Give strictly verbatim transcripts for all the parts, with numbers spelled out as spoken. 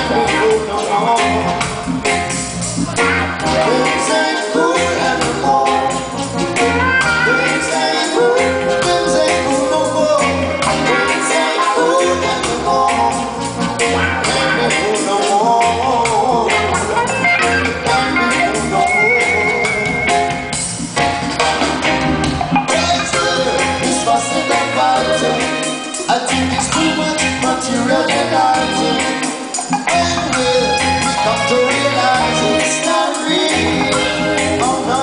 I think it's too much material energy. When will we come to realize it's not real? Oh no.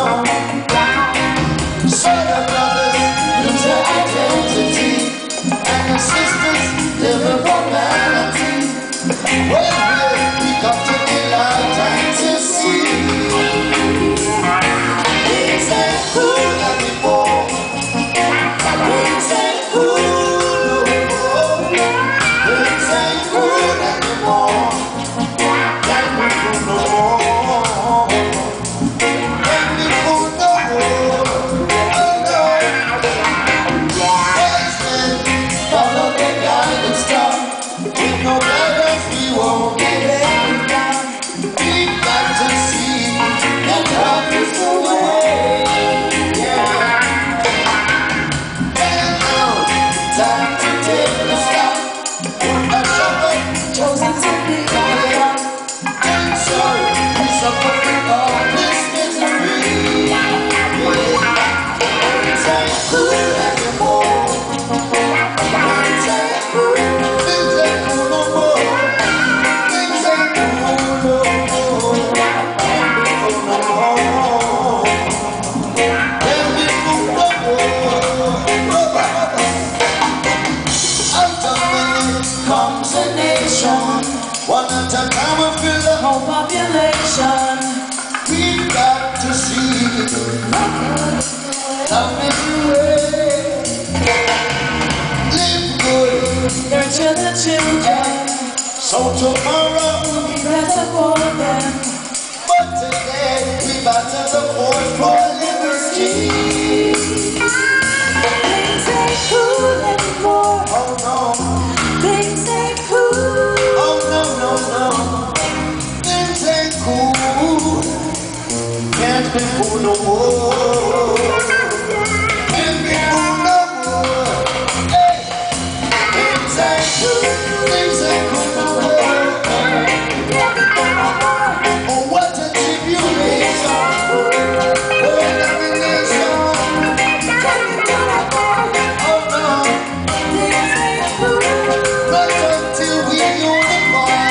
So the brothers lose their identity, and the sisters live in formality. When will we come to realize and to see things ain't cool like before? Things ain't cool. One at a time we fill the whole population. We've got to see love everywhere. Live good, nurture the children, so tomorrow will be better for them. But today we battle the force for liberty. Things ain't cool anymore. Oh no. Things ain't cool. Things ain't cool. Can't be cool no more. Can't be cool no more. Hey, things ain't cool. Things ain't cool no more. Oh, what a tribulation! What a relation! Oh no, things ain't cool. Not until we unify.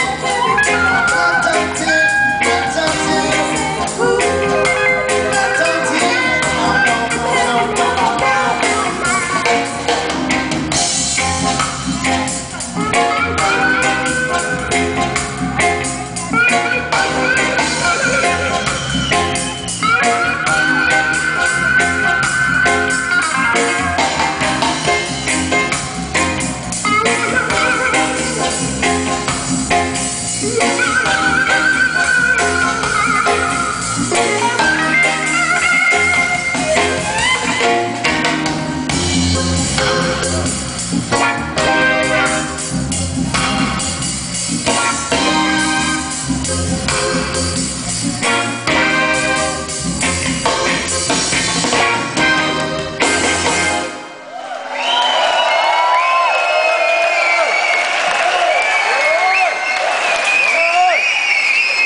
Yeah.